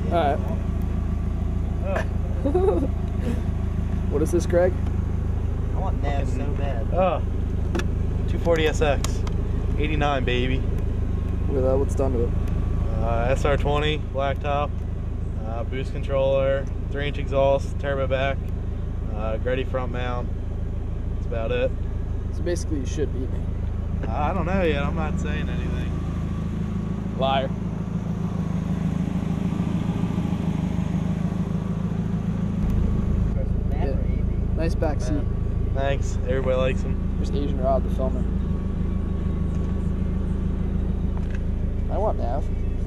Alright. What is this, Greg? I want nav so bad. 240 SX. 89, baby. Look at that, what's done to it? SR20, blacktop, boost controller, 3-inch exhaust, turbo back, Greddy front mount. That's about it. So basically you should beat me. I don't know yet, I'm not saying anything. Liar. Yeah. Nice back seat. Thanks, everybody likes them. There's Asian Rod, the filmer. I want nav.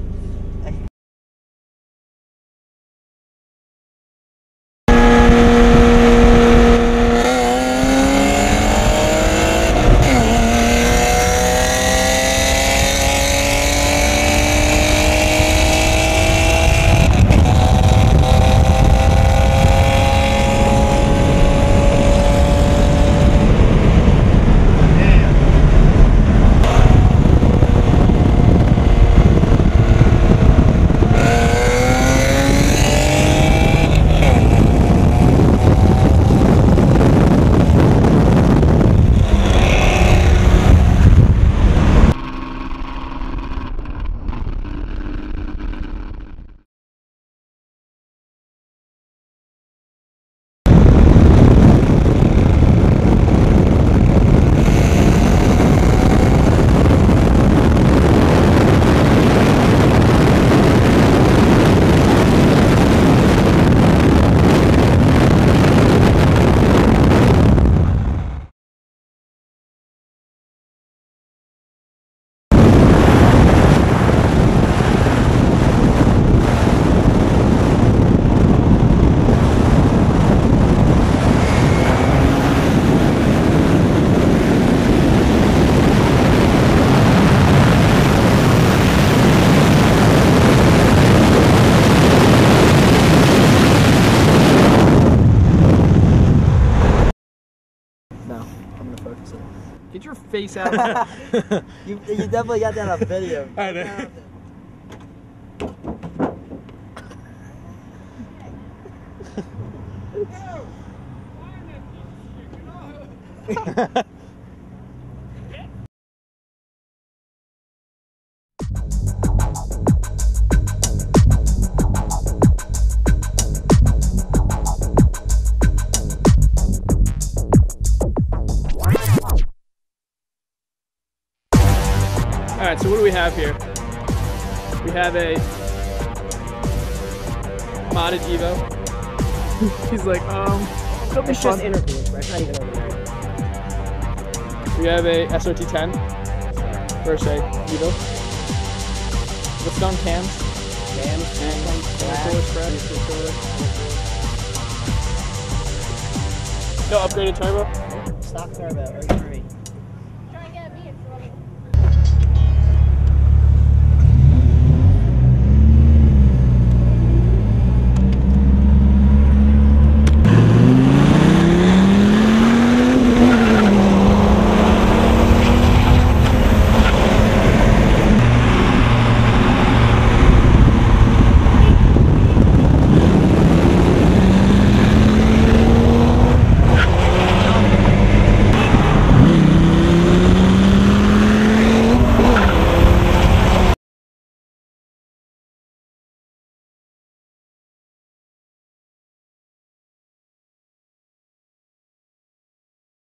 Get your face out of there. You definitely got that on video. I know. Alright, so what do we have here? We have a modded Evo. He's like, it'll be It's fun. just interviews, right? It's not even over there. We have a SRT10 versus a Evo. What's done cams? Cams, Controller spread. No upgraded turbo. stock turbo.